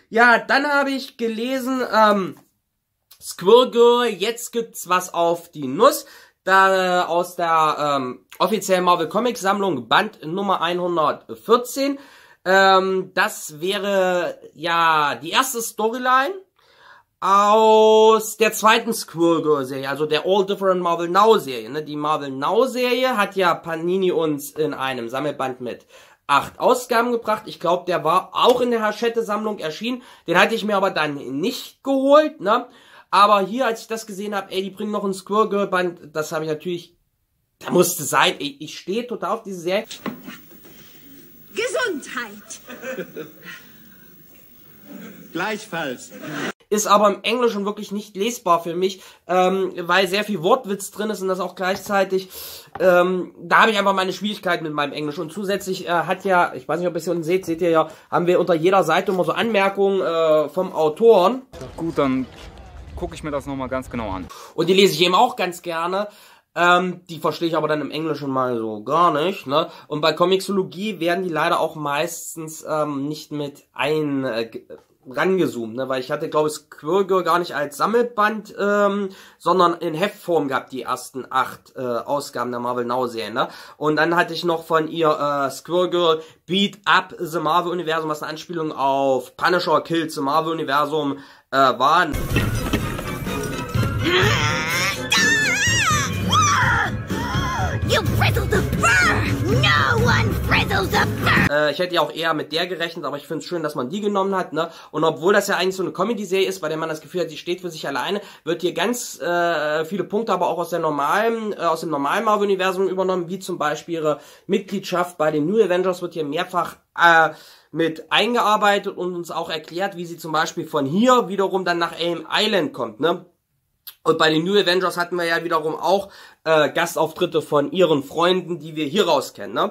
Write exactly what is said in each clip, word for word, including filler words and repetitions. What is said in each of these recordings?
Ja, dann habe ich gelesen, ähm, Squirrel, jetzt gibt's was auf die Nuss. Da äh, aus der ähm, offiziellen Marvel Comics Sammlung, Band Nummer hundertvierzehn. Ähm, das wäre ja die erste Storyline aus der zweiten Squirrel-Serie, also der All Different Marvel Now-Serie. Ne? Die Marvel Now-Serie hat ja Panini uns in einem Sammelband mit acht Ausgaben gebracht. Ich glaube, der war auch in der Hachette-Sammlung erschienen. Den hatte ich mir aber dann nicht geholt. Ne? Aber hier, als ich das gesehen habe, ey, die bringen noch ein Squirrel-Band, das habe ich natürlich, da musste sein. Ey, ich stehe total auf diese Serie. Gesundheit! Gleichfalls. Ist aber im Englischen wirklich nicht lesbar für mich, ähm, weil sehr viel Wortwitz drin ist und das auch gleichzeitig, ähm, da habe ich einfach meine Schwierigkeiten mit meinem Englisch. Und zusätzlich äh, hat ja, ich weiß nicht, ob ihr es hier unten seht, seht ihr ja, haben wir unter jeder Seite immer so Anmerkungen äh, vom Autoren. Gut, dann gucke ich mir das nochmal ganz genau an. Und die lese ich eben auch ganz gerne. Ähm, die verstehe ich aber dann im Englischen mal so gar nicht, ne? Und bei Comixologie werden die leider auch meistens ähm, nicht mit ein... Äh, rangezoomt, ne, weil ich hatte, glaube ich, Squirrel gar nicht als Sammelband, ähm, sondern in Heftform gehabt, die ersten acht äh, Ausgaben der Marvel Now-Serie, ne, und dann hatte ich noch von ihr äh, Squirrel Beat Up the Marvel-Universum, was eine Anspielung auf Punisher Kills the Marvel-Universum äh, war. You frizzle the fur! No one frizzles the fur! Äh, ich hätte ja auch eher mit der gerechnet, aber ich finde es schön, dass man die genommen hat, ne? Und obwohl das ja eigentlich so eine Comedy-Serie ist, bei der man das Gefühl hat, sie steht für sich alleine, wird hier ganz äh, viele Punkte aber auch aus der normalen, äh, aus dem normalen Marvel-Universum übernommen, wie zum Beispiel ihre Mitgliedschaft bei den New Avengers wird hier mehrfach äh, mit eingearbeitet und uns auch erklärt, wie sie zum Beispiel von hier wiederum dann nach Elm Island kommt, ne? Und bei den New Avengers hatten wir ja wiederum auch äh, Gastauftritte von ihren Freunden, die wir hier raus kennen, ne?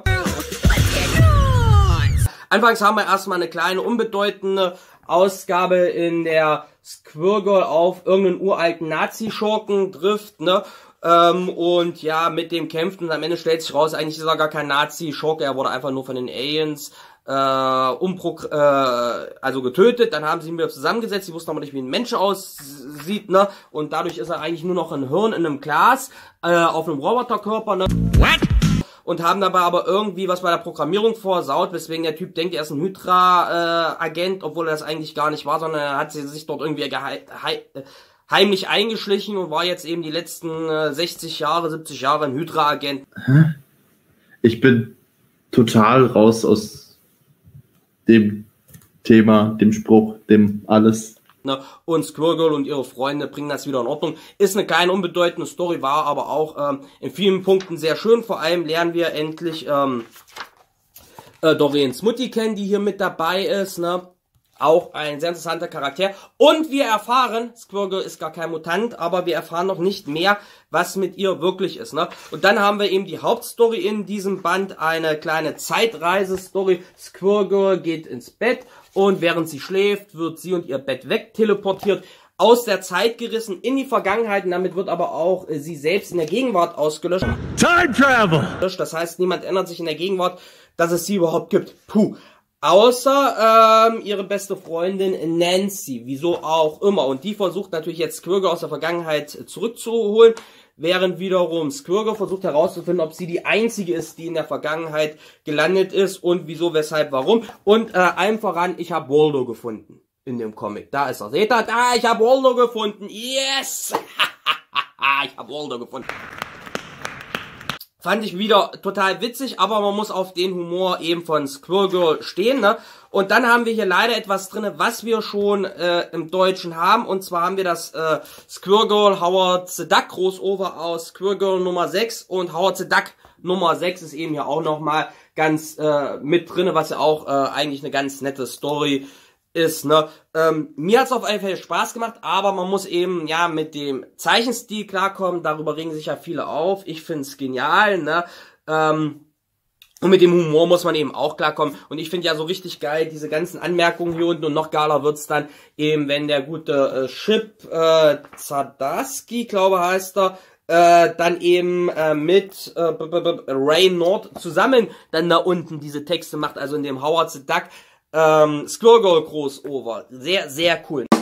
Anfangs haben wir erstmal eine kleine, unbedeutende Ausgabe, in der Squirrel auf irgendeinen uralten Nazi-Schurken trifft, ne? Ähm, und ja, mit dem kämpft und am Ende stellt sich raus, eigentlich ist er gar kein Nazi-Schurke, er wurde einfach nur von den Aliens äh, umpro äh, also getötet. Dann haben sie ihn wieder zusammengesetzt, sie wussten aber nicht, wie ein Mensch aussieht, ne? Und dadurch ist er eigentlich nur noch ein Hirn in einem Glas, äh, auf einem Roboterkörper, ne? What? Und haben dabei aber irgendwie was bei der Programmierung versaut, weswegen der Typ denkt, er ist ein Hydra-Agent, äh, obwohl er das eigentlich gar nicht war, sondern er hat sich dort irgendwie heimlich eingeschlichen und war jetzt eben die letzten äh, sechzig Jahre, siebzig Jahre ein Hydra-Agent. Ich bin total raus aus dem Thema, dem Spruch, dem alles. Ne? Und Squirrel und ihre Freunde bringen das wieder in Ordnung. Ist eine kleine, unbedeutende Story, war aber auch ähm, in vielen Punkten sehr schön. Vor allem lernen wir endlich ähm, äh, Dorians Mutti kennen, die hier mit dabei ist, ne? Auch ein sehr interessanter Charakter. Und wir erfahren, Squirrel ist gar kein Mutant, aber wir erfahren noch nicht mehr, was mit ihr wirklich ist, ne? Und dann haben wir eben die Hauptstory in diesem Band, eine kleine Zeitreise-Story. Squirrel geht ins Bett und während sie schläft, wird sie und ihr Bett wegteleportiert, aus der Zeit gerissen in die Vergangenheit, und damit wird aber auch äh, sie selbst in der Gegenwart ausgelöscht. Time Travel! Das heißt, niemand erinnert sich in der Gegenwart, dass es sie überhaupt gibt. Puh. Außer ähm, ihre beste Freundin Nancy, wieso auch immer. Und die versucht natürlich jetzt Squirrel aus der Vergangenheit zurückzuholen, während wiederum Squirrel versucht herauszufinden, ob sie die einzige ist, die in der Vergangenheit gelandet ist und wieso, weshalb, warum. Und äh, allem voran, ich habe Waldo gefunden in dem Comic. Da ist er. Seht ihr? Da, ich habe Waldo gefunden. Yes! Ich habe Waldo gefunden. Fand ich wieder total witzig, aber man muss auf den Humor eben von Squirrel stehen, ne? Und dann haben wir hier leider etwas drinne, was wir schon äh, im Deutschen haben. Und zwar haben wir das äh, Squirrel Howard the Duck Crossover aus Squirrel Nummer sechs. Und Howard the Duck Nummer sechs ist eben hier auch nochmal ganz äh, mit drinne, was ja auch äh, eigentlich eine ganz nette Story ist, ne? Ähm, mir hat's auf jeden Fall Spaß gemacht, aber man muss eben, ja, mit dem Zeichenstil klarkommen, darüber regen sich ja viele auf, ich find's genial, ne? Ähm, und mit dem Humor muss man eben auch klarkommen, und ich finde ja so richtig geil diese ganzen Anmerkungen hier unten, und noch geiler wird's dann eben, wenn der gute äh, Chip äh, Zdarsky, glaube heißt er, äh, dann eben äh, mit äh, Ray Nord zusammen dann da unten diese Texte macht, also in dem Howard the Duck ähm, Squirrel Crossover. Sehr, sehr cool.